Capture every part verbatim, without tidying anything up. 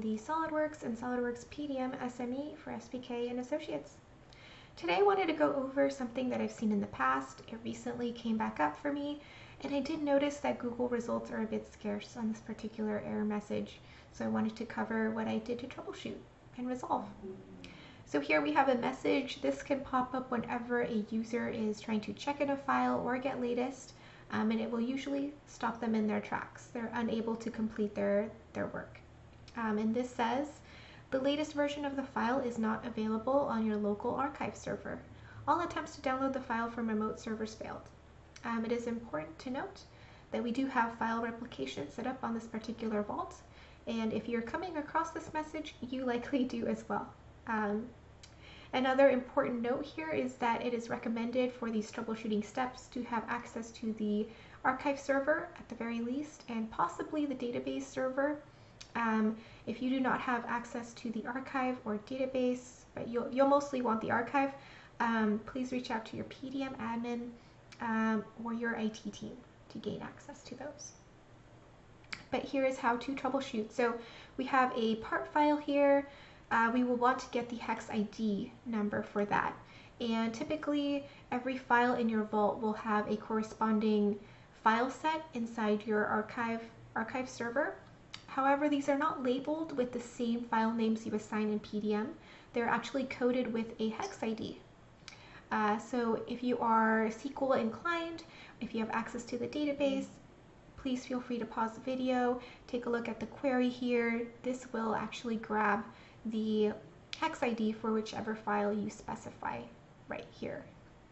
the SolidWorks and SolidWorks P D M S M E for S P K and Associates. Today I wanted to go over something that I've seen in the past. It recently came back up for me, and I did notice that Google results are a bit scarce on this particular error message, so I wanted to cover what I did to troubleshoot and resolve. So here we have a message. This can pop up whenever a user is trying to check in a file or get latest, um, and it will usually stop them in their tracks. They're unable to complete their, their work. Um, and this says, the latest version of the file is not available on your local archive server. All attempts to download the file from remote servers failed. Um, it is important to note that we do have file replication set up on this particular vault, and if you're coming across this message, you likely do as well. Um, another important note here is that it is recommended for these troubleshooting steps to have access to the archive server at the very least, and possibly the database server. Um, if you do not have access to the archive or database, but you'll, you'll mostly want the archive, um, please reach out to your P D M admin um, or your I T team to gain access to those. But here is how to troubleshoot. So we have a part file here. Uh, we will want to get the hex I D number for that. And typically every file in your vault will have a corresponding file set inside your archive, archive server. However, these are not labeled with the same file names you assign in P D M. They're actually coded with a hex I D. Uh, so if you are S Q L inclined, if you have access to the database, please feel free to pause the video, take a look at the query here. This will actually grab the hex I D for whichever file you specify right here.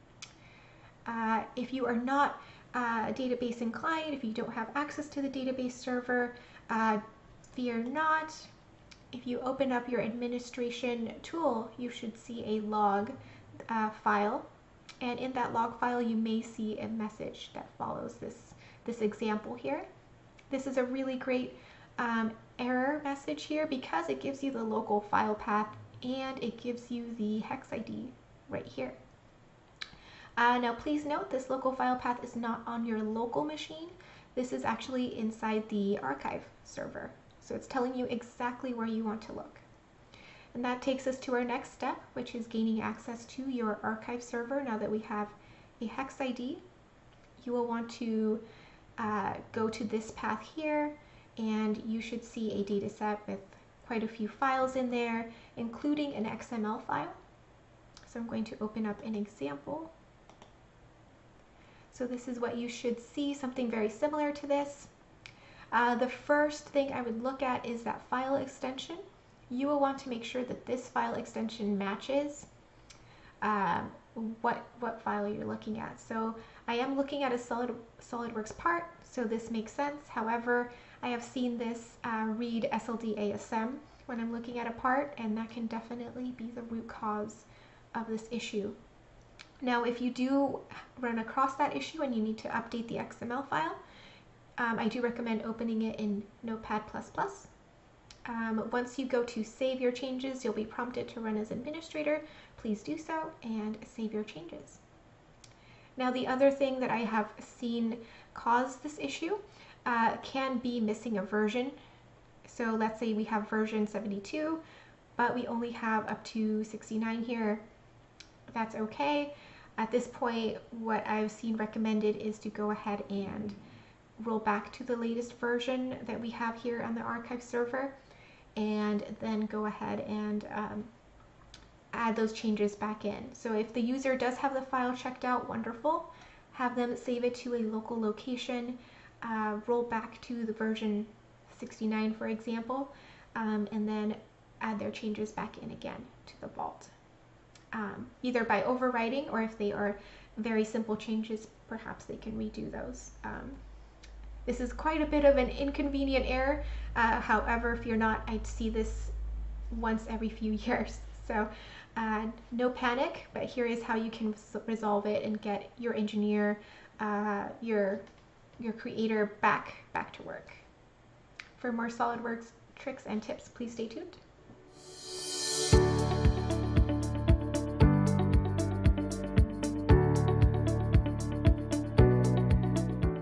Uh, if you are not uh, database inclined, if you don't have access to the database server, Uh, fear not. If you open up your administration tool, you should see a log uh, file, and in that log file you may see a message that follows this, this example here. This is a really great um, error message here because it gives you the local file path and it gives you the hex I D right here. Uh, now please note this local file path is not on your local machine. This is actually inside the archive server. So it's telling you exactly where you want to look. And that takes us to our next step, which is gaining access to your archive server. Now that we have a hex I D, you will want to uh, go to this path here, and you should see a data set with quite a few files in there, including an X M L file. So I'm going to open up an example. So this is what you should see, something very similar to this. Uh, the first thing I would look at is that file extension. You will want to make sure that this file extension matches uh, what, what file you're looking at. So I am looking at a Solid, SolidWorks part, so this makes sense. However, I have seen this uh, read S L D A S M when I'm looking at a part, and that can definitely be the root cause of this issue. Now, if you do run across that issue and you need to update the X M L file, um, I do recommend opening it in Notepad plus plus. Um, once you go to save your changes, you'll be prompted to run as administrator. Please do so and save your changes. Now, the other thing that I have seen cause this issue uh, can be missing a version. So let's say we have version seventy-two, but we only have up to sixty-nine here. That's okay. At this point, what I've seen recommended is to go ahead and roll back to the latest version that we have here on the archive server, and then go ahead and um, add those changes back in. So if the user does have the file checked out, wonderful. Have them save it to a local location, uh, roll back to the version sixty-nine, for example, um, and then add their changes back in again to the vault. Um, either by overwriting, or if they are very simple changes, perhaps they can redo those. Um, this is quite a bit of an inconvenient error. Uh, however, if you're not, I'd see this once every few years. So uh, no panic, but here is how you can resolve it and get your engineer, uh, your, your creator back, back to work. For more SolidWorks tricks and tips, please stay tuned.